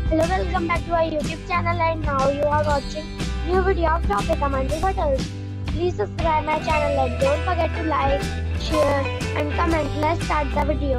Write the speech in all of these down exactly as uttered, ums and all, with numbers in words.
Hello, welcome back to our YouTube channel, and now you are watching new video of top recommended hotels. Please subscribe my channel and don't forget to like, share and comment. Let's start the video.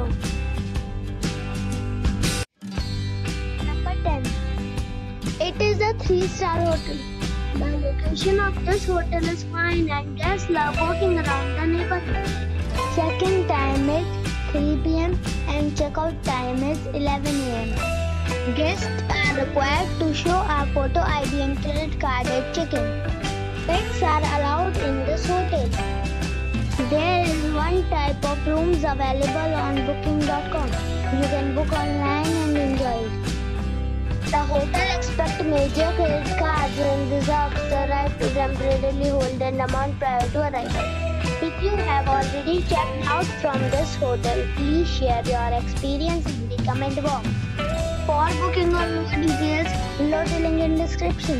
Number ten. It is a three star hotel. The location of this hotel is fine and guests love walking around the neighborhood. Check-in time is three p m and check-out time is eleven a m Guests are required to show a photo I D and credit card at check-in. Pets are allowed in this hotel. There is one type of rooms available on booking dot com. You can book online and enjoy it. The hotel expects major credit cards and reserves the right to temporarily hold an amount prior to arrival. If you have already checked out from this hotel, please share your experience in the comment box. For booking or more details, below the link in description.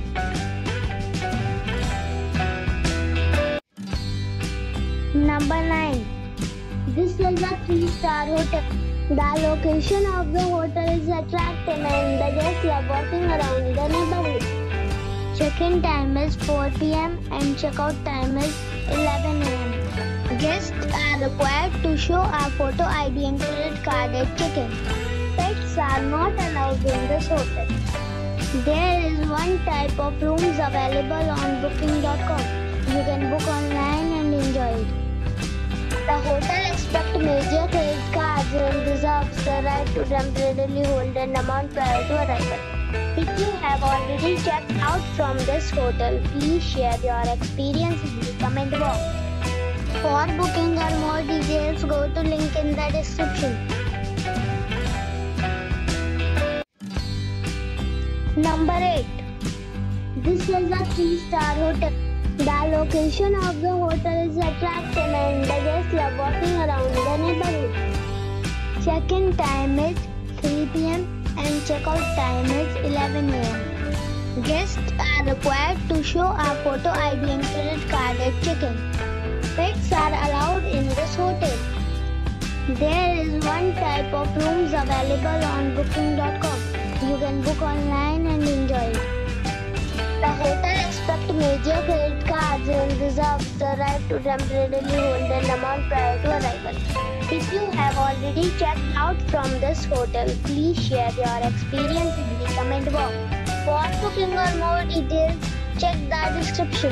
Number nine. This is a three star hotel. The location of the hotel is attractive and the guests love walking around the neighborhood. Check-in time is four p m and check-out time is eleven a m Guests are required to show a photo I D and credit card at check-in. Pets are not allowed in this hotel. There is one type of rooms available on booking dot com. You can book online and enjoy it. The hotel expects major credit cards and reserves the right to temporarily hold an amount prior to arrival. If you have already checked out from this hotel, please share your experience in the comment box. For booking or more details, go to link in the description. Number eight. This is a three star hotel. The location of the hotel is attractive and the guests love walking around the neighborhood. Check-in time is three p m and check-out time is eleven a m Guests are required to show a photo I D and credit card at check-in. Pets are allowed in this hotel. There is one type of rooms available on booking dot com. You can book online and enjoy it. The hotel expects major credit cards and reserves the right to temporarily hold an amount prior to arrival. If you have already checked out from this hotel, please share your experience in the comment box. For booking or more details, check the description.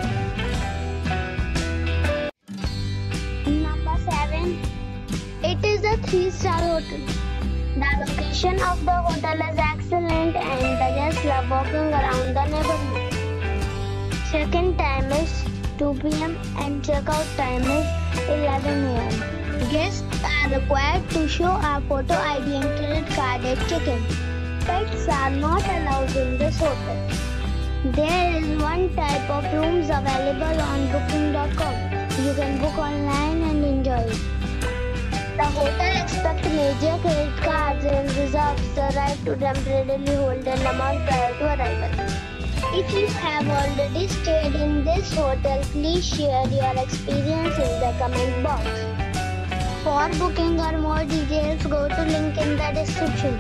Number seven. It is a three star hotel. The location of the hotel is excellent and the guests love walking around the neighborhood. Check-in time is two p m and check-out time is eleven a m Guests are required to show a photo I D and credit card at check-in. Pets are not allowed in this hotel. There is one type of rooms available on booking dot com. You can book online and enjoy it. The hotel expects major credit cards and reserves the right to temporarily hold an amount prior to arrival. If you have already stayed in this hotel, please share your experience in the comment box. For booking or more details, go to link in the description.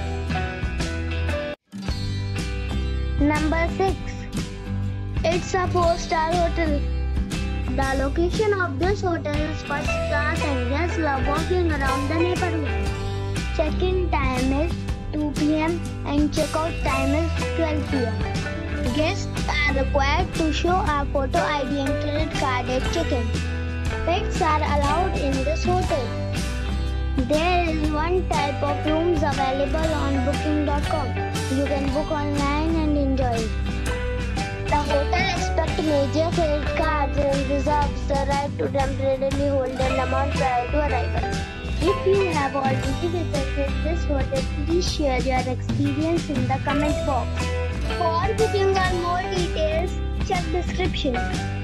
Number six. It's a four star hotel. The location of this hotel is first class and guests love walking around the neighborhood. Check-in time is two p m and check-out time is twelve p m Guests are required to show a photo I D and credit card at check-in. Pets are allowed in this hotel. There is one type of rooms available on booking dot com. You can book online and enjoy it. The hotel expects major credit cards and reserves the right to temporarily hold an amount prior to arrival. If you have already visited this hotel, please share your experience in the comment box. For booking or more details, check description.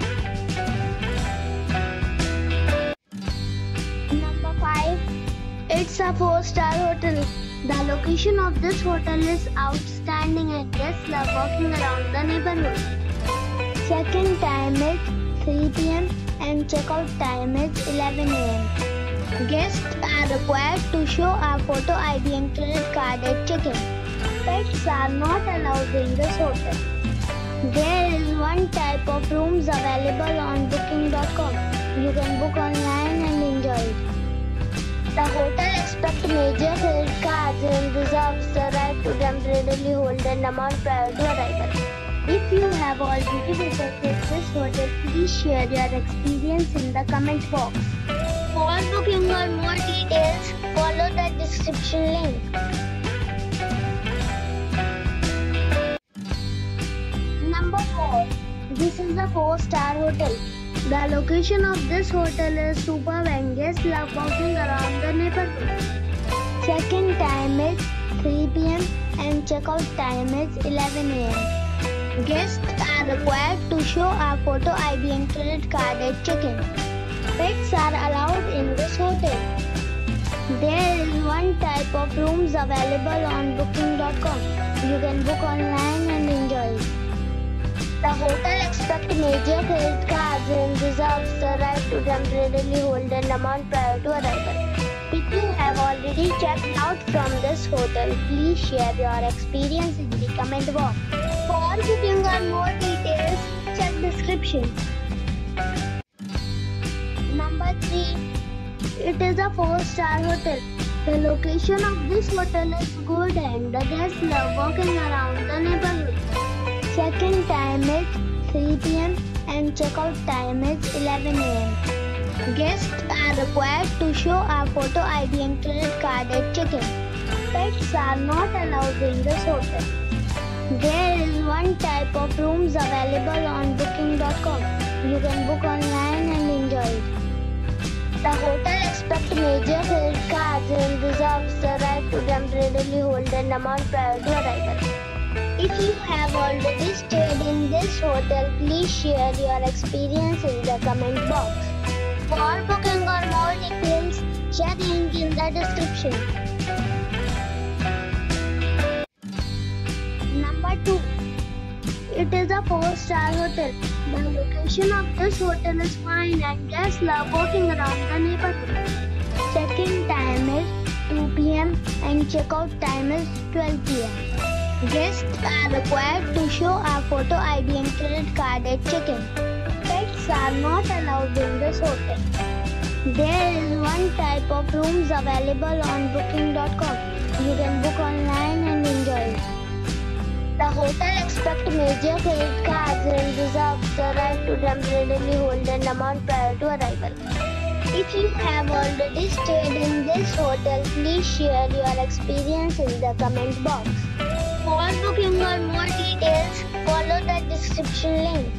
Number five. It's a four star hotel. The location of this hotel is outstanding and guests love walking around the neighborhood. Check-in time is three p m and check-out time is eleven a m Guests are required to show a photo I D and credit card at check-in. Pets are not allowed in this hotel. There is one type of rooms available on booking dot com. You can book online and enjoy it. The hotel expects major credit cards and reserves the right to temporarily hold an amount prior to arrival. If you have already visited this hotel, please share your experience in the comment box. For booking or more details, follow the description link. Number four. This is a four star hotel. The location of this hotel is superb and guests love walking around the neighborhood. Check-in time is three p m and check-out time is eleven a m Guests are required to show a photo I D and credit card at check-in. Pets are allowed in this hotel. There is one type of rooms available on booking dot com. You can book online and enjoy it. The hotel expects major credit cards and reserves the right to temporarily hold an amount prior to arrival. If you have already checked out from this hotel, please share your experience in the comment box. For booking or more details, check description. Number three. It is a four star hotel. The location of this hotel is good and the guests love walking around the neighborhood. Check-in time is three p m and check-out time is eleven a m Guests are required to show a photo I D and credit card at check-in. Pets are not allowed in this hotel. There is one type of rooms available on booking dot com. You can book online and enjoy it. The hotel expects major credit cards and reserves the right to temporarily hold an amount prior to arrival. If you have already stayed in this hotel, please share your experience in the comment box. For booking or more details, check link in the description. Number two. It is a four star hotel. The location of this hotel is fine and guests love walking around the neighborhood. Check-in time is two p m and check-out time is twelve p m Guests are required to show a photo I D and credit card at check-in. Pets are not allowed in this hotel. There is one type of rooms available on booking dot com. You can book online and enjoy it. The hotel expects major credit cards and reserves the right to temporarily hold an amount prior to arrival. If you have already stayed in this hotel, please share your experience in the comment box. For booking or more details, follow the description link.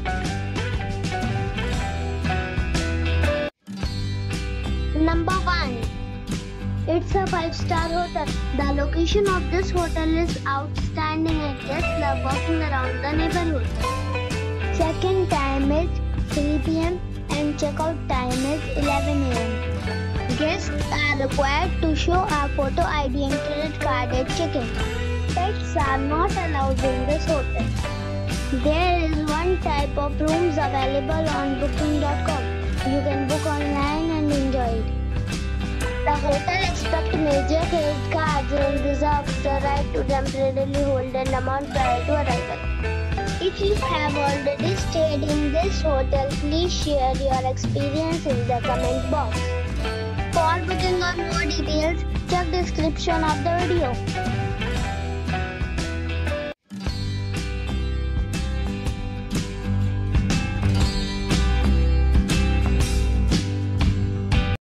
Number one. It's a five star hotel. The location of this hotel is outstanding and guests love walking around the neighborhood. Check-in time is three p m and check-out time is eleven a m Guests are required to show a photo I D and credit card at check-in. Pets are not allowed in this hotel. There is one type of rooms available on booking dot com. You can book online and enjoy it. The hotel expects major credit cards and reserves the right to temporarily hold an amount prior to arrival. If you have already stayed in this hotel, please share your experience in the comment box. For booking or more details, check description of the video.